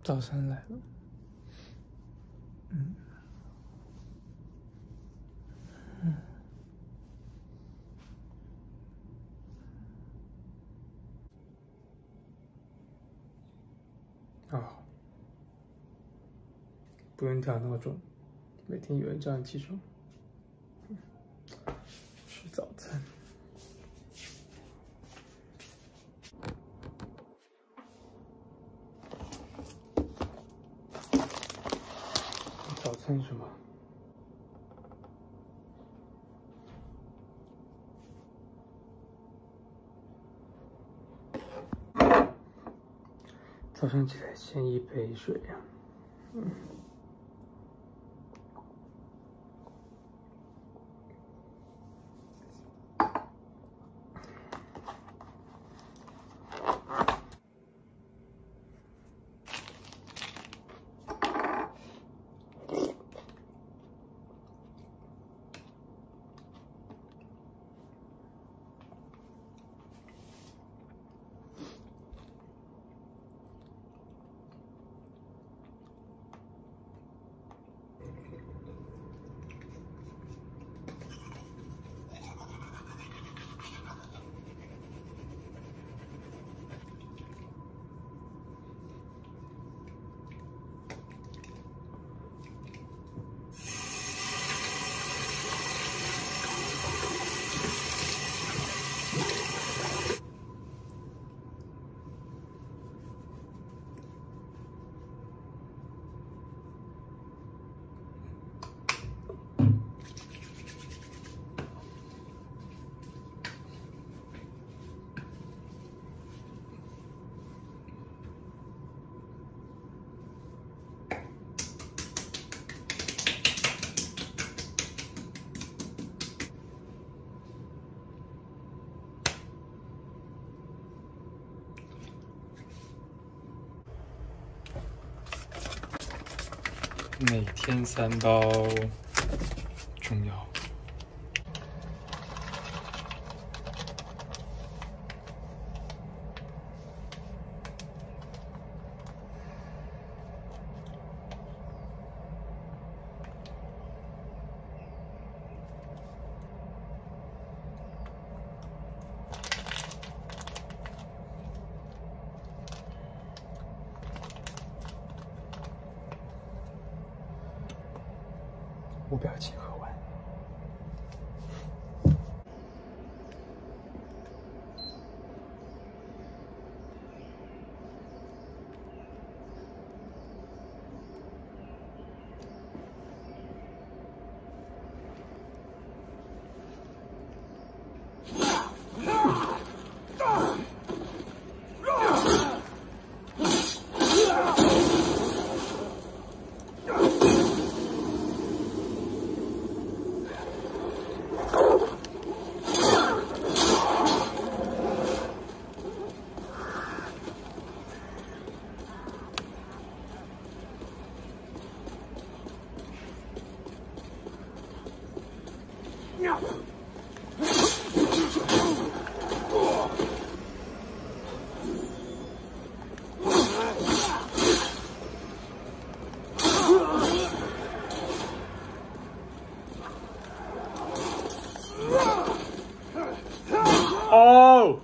早餐来了。不用调闹钟，每天有人叫你起床。吃早餐。早餐是什么？早上起来先一杯水呀。每天3包，重要。无表情喝完。哦！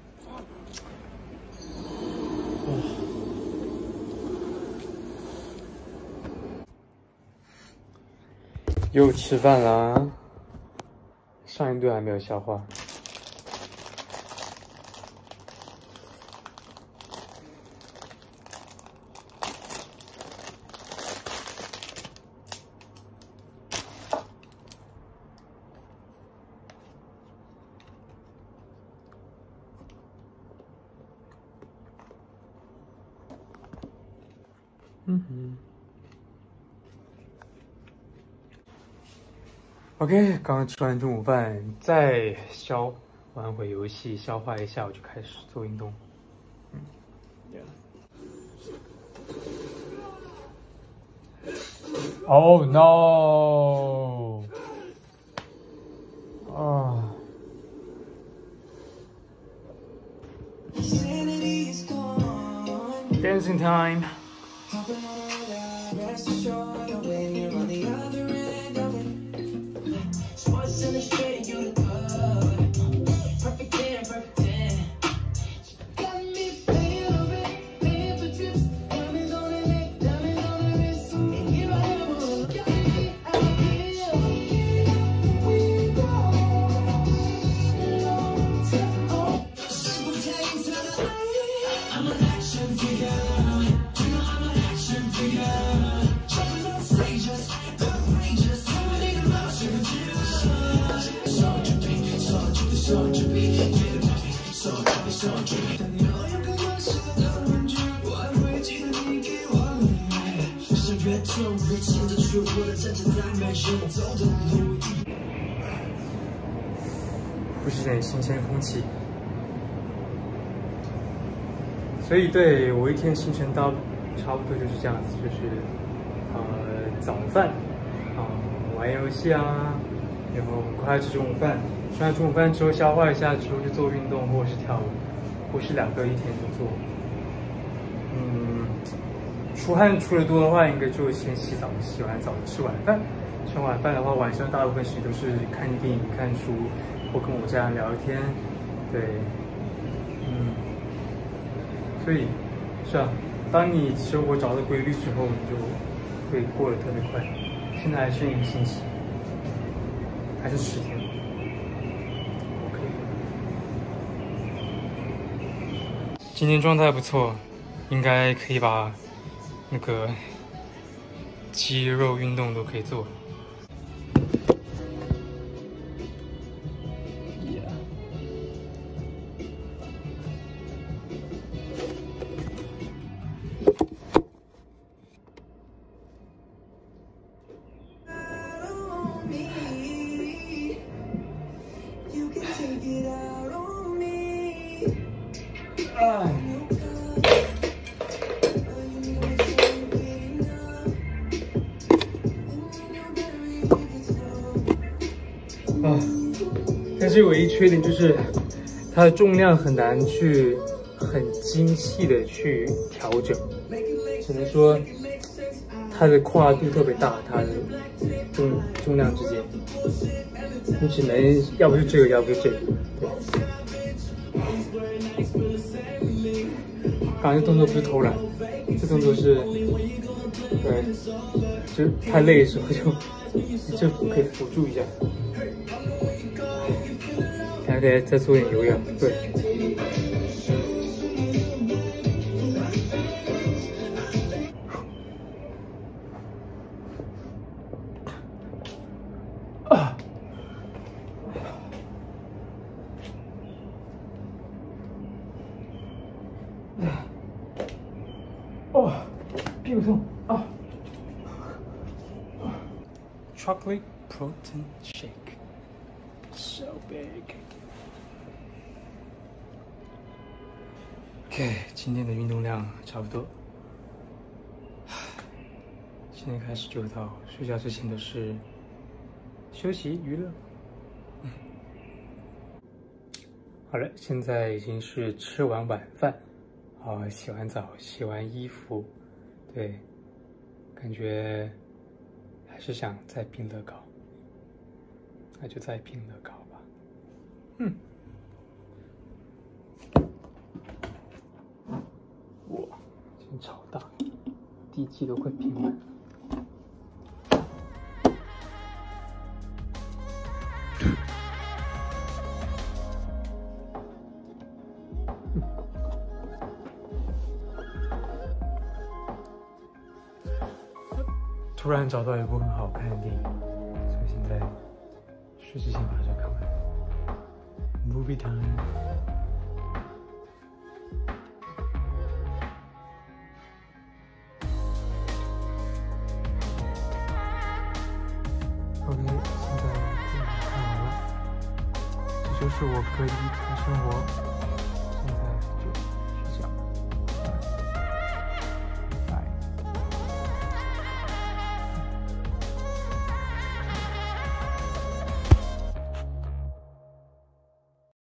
又吃饭啦，上一顿还没有消化。OK， 刚刚吃完中午饭，再玩会游戏，消化一下，我就开始做运动。Oh no！ 啊！ Dancing time。 呼吸点新鲜空气。所以对我一天行程差不多就是这样子，就是早饭玩游戏啊，然后很快吃中午饭，吃完中午饭之后消化一下之后就做运动或者是跳舞，或是2个一天都做。出汗出的多的话，应该就先洗澡，洗完澡吃晚饭。吃完晚饭的话，晚上大部分时间都是看电影、看书，或跟我家人聊天。对，所以是啊，当你生活找到规律之后，你就会过得特别快。现在还剩1个星期，还是10天。OK， 今天状态不错，应该可以把那个肌肉运动都可以做。但是唯一缺点就是它的重量很难去很精细的去调整，只能说它的跨度特别大，它的重量之间，你只能要不是这个，要不是这个。对，刚才这动作不是偷懒，这动作是，对，就太累的时候就可以辅助一下。还得再做点有氧，对。屁股痛啊 ！Chocolate protein shake, so big. OK， 今天的运动量差不多。现在开始就到睡觉之前都是休息娱乐。好了，现在已经是吃完晚饭，洗完澡，洗完衣服，对，感觉还是想再拼乐高，那就再拼乐高吧。哇，真超大，第一季都快拼完了。突然找到一部很好看的电影，所以现在睡之前把这看完。Movie time。OK， 现在电影看完了，这就是我隔离1天生活。